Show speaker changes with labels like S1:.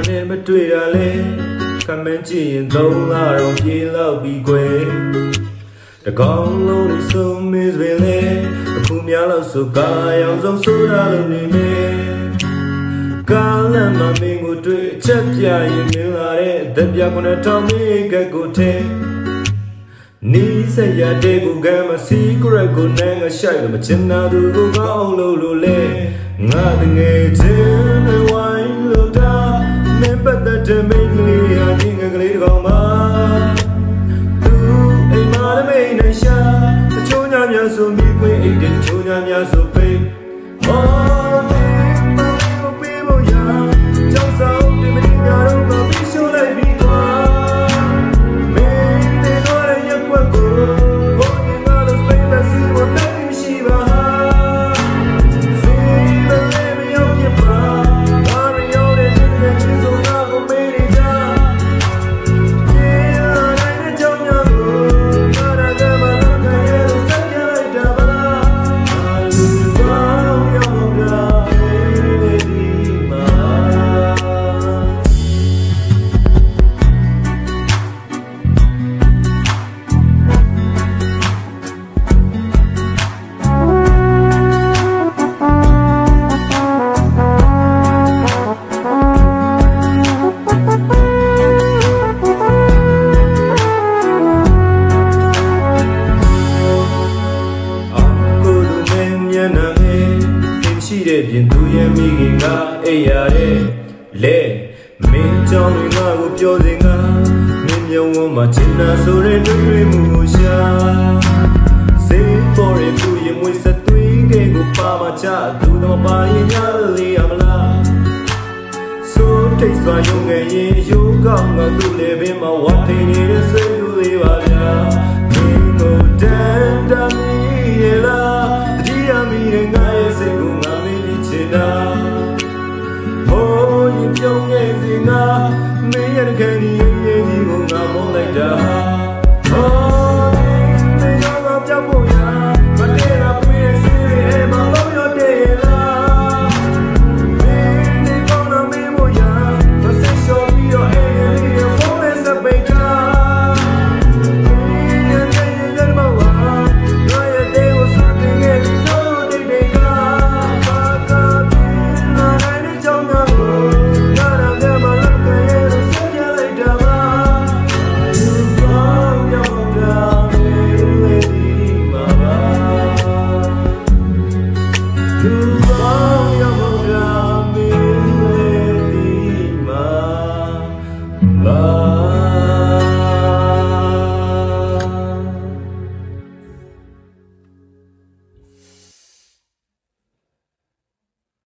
S1: နဲ့မတွေ့တာလဲခမန်းကြည့်ရင်သုံးလာတော့ပြေလောက်ပြီးကွယ်တကောင်လုံးစုံမင်းစပင်လဲအခုများလို့ဆိုကာရောင်ဆုံးဆိုတာလို့နေနေကားလမ်းမှာမင်းကိုတွေ့အချက်ပြရင်မြင်လာတဲ့အသက်ပြ9000မိကကိုထဲနီးစရာတဲ့ကိုကမ်းမစီကရက်ကိုနိုင်ငါရှိုက်လို့မချင်တာသူကိုကောင်းလို့လဲငါတငယ်ချင်းနဲ့ဝိုင်းလို့တာမင်းပတ်တဲ့မိန်းကလေးအချင်းကလေးတကောင်ပါသူအိမ်မှာလည်းမနေရှာအချိုးညာများဆိုမိခွေအိတ်တဲ့ချိုးညာများဆိုပိတ်ရှိတဲ့ပြင်သူရဲ့မိခင်ကအိပ်ရတဲ့လေမင်းကြောင့်ငါကိုပြောစင်ကမင်းမြုံဝမှာချင်တာဆိုတဲ့တွေ့မှုကိုရှာစေပေါ်ရသူရဲ့မွေးဆက်သွေးကကိုပါမချသူတော့ပါရင်ရလေရမလားဆိုထိတ်စွာယုံငယ်ရင်ယူကောင်းကသူ့လေပင်မှာဝတ်ထိန်နေတဲ့ဆွေးလူလေးပါဗျာမင်းကိုတန်တမီရလားတတိယမီငါရဲ့စိတ်ကိုOh, you don't get it now. Me and Kenny.